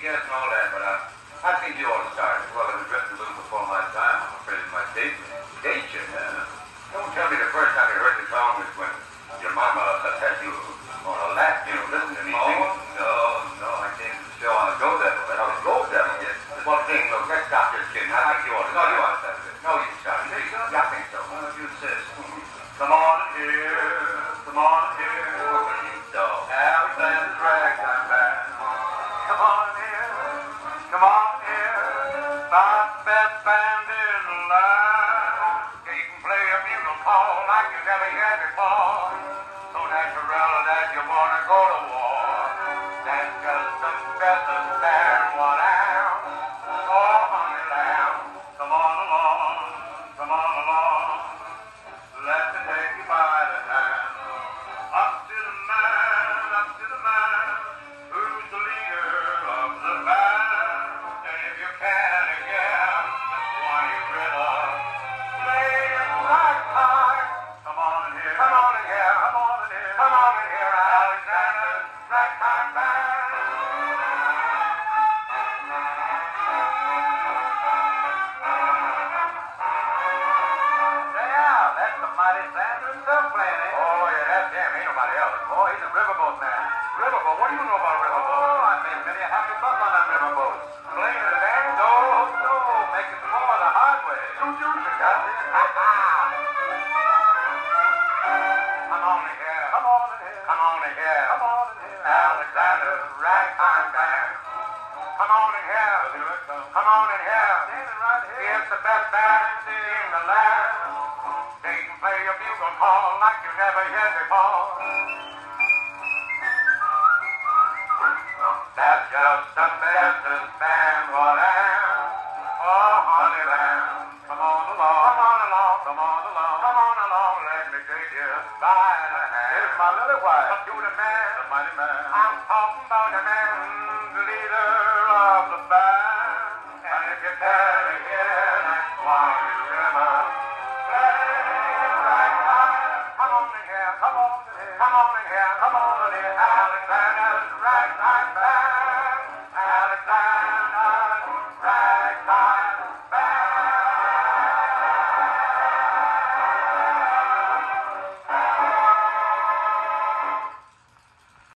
guess and all that, but I think you ought to start it. Well, it was written a little before my time. I'm afraid it might date me. Date you? Don't tell me the first time you heard the song was when your mama had you on her lap, listening to me singing. No, I can't still on the Go Devil. But I was Go Devil, yes. Well, King, look, let's stop this kidding. I think you ought to start it. No, you ought to start it. No, you start it. I think so. You insist. Come on here. Come on here. Alexander's Ragtime Band. Come on here. Come on here. Not the best band in the line. You can play a bugle call like you never had before. So natural that you wanna go to war. That's just the best of San Juan. Oh, honey lamb. Come on along. Come on along. Let me take you by the hand. Up to the man, who's the leader of the band. And if you can again, one you rhythm, play it right time. Come on in here, come on in here, come on in here, come on in here, Alexander's Ragtime Band. That's the mighty Sanders himself playing it. Oh, yeah, that's him. Ain't nobody else. Oh, he's a riverboat man. Riverboat? What do you know about riverboat? Oh, I made many a happy buck on that riverboat. Playing it then? No, making more the hard way. Choo-choo, you got it. Come on in here. Come on in here. Come on in here. Come on in here. Alexander's Ragtime Band. Come on in here. Come on in here. Standing right here. It's the best band in the land. They can play a bugle call like you never heard before. That's just the bestest band what I am. Oh, honey lamb, come on along, come on along, come on along, come on along. Let me take you by the hand. Here's my little wife. Up to the man, the mighty man. I'm talking about the man, the leader of the band. And if you can again, while you remember. Come on in here, come on in here, come on in here, Alexander.